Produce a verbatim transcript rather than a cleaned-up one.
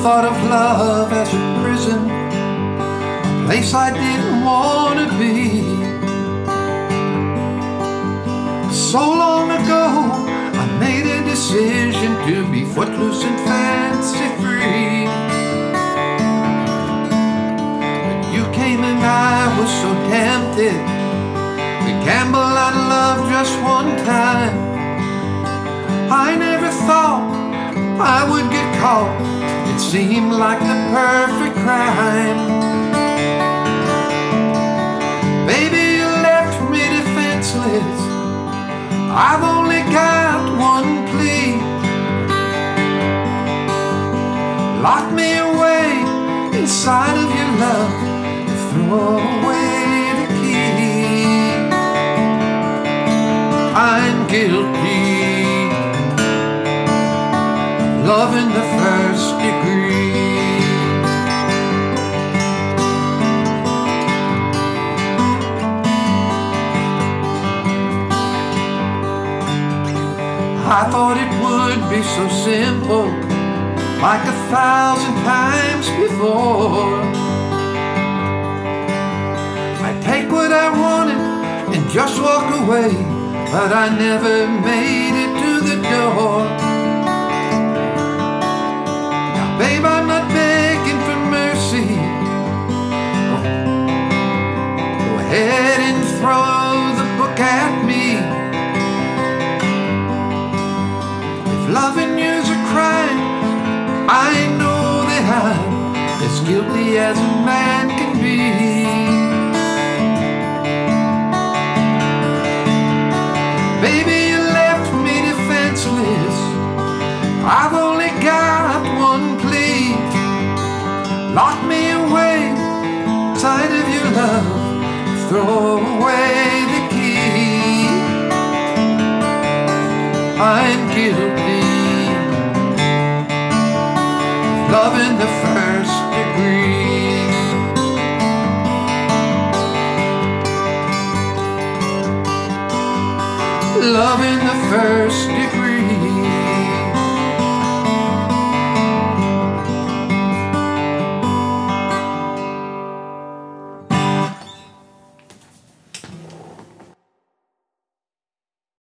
thought of love as a prison, a place I didn't want to be. So long ago, I made a decision to be footloose and fancy free. When you came and I was so tempted to gamble on love just one time, I never thought I would get caught. It seemed like the perfect crime. Baby, you left me defenseless. I've only got one plea. Lock me away inside of your love and throw away the key. I'm guilty, love in the first degree. I thought it would be so simple, like a thousand times before. I'd take what I wanted and just walk away, but I never made it to the door. Now babe, I'm not begging for mercy. Go, go ahead and throw the book at me. Loving you's a crime, I know that I'm as guilty as a man can be. Baby, you left me defenseless. I've only got one plea. Lock me away inside of your love, throw away the key. I'm guilty, love in the first degree. Love in the first degree.